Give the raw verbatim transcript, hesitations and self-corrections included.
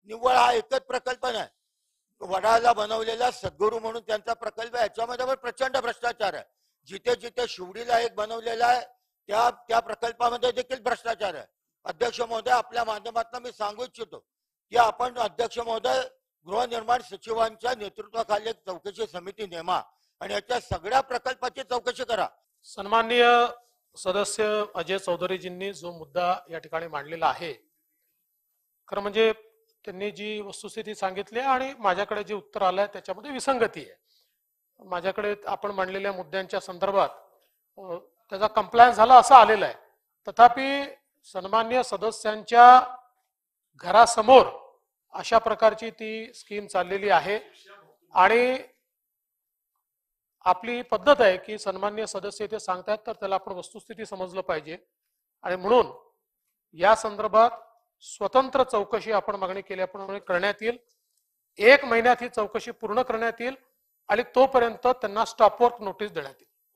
निव्वळ हा एकच प्रकल्प नाही, वडाळला बनवलेला सद्गुरू म्हणून त्यांचा प्रकल्प आहे, याच्यामध्ये पण प्रचंड भ्रष्टाचार आहे. जिथे जिथे शिवडीला एक बनवलेला आहे त्या त्या प्रकल्पामध्ये देखील भ्रष्टाचार आहे. अध्यक्ष महोदय, आपल्या माध्यमातून मी सांगू इच्छितो की आपण अध्यक्ष महोदय गृहनिर्माण सचिवांच्या नेतृत्वाखाली एक चौकशी समिती नेमा आणि याच्या सगळ्या प्रकल्पाची चौकशी करा. सन्माननीय सदस्य अजय चौधरीजींनी जो मुद्दा या ठिकाणी मांडलेला आहे, खरं म्हणजे त्यांनी जी वस्तुस्थिती सांगितली आणि माझ्याकडे जे उत्तर आलंय त्याच्यामध्ये विसंगती आहे. माझ्याकडे आपण मांडलेल्या मुद्द्यांच्या संदर्भात त्याचा कंप्लायन्स झाला असं आलेलं आहे. तथापि सन्माननीय सदस्यांच्या घरासमोर अशा प्रकारची ती स्कीम चाललेली आहे आणि आपली पद्धत आहे की सन्माननीय सदस्य ते सांगतात तर त्याला आपण वस्तुस्थिती समजलं पाहिजे आणि म्हणून या संदर्भात स्वतंत्र चौकशी आपण मागणी केल्याप्रमाणे करण्यात येईल. एक महिन्यात ही चौकशी पूर्ण करण्यात येईल आणि तोपर्यंत त्यांना स्टॉप वर्क नोटीस देण्यात येईल.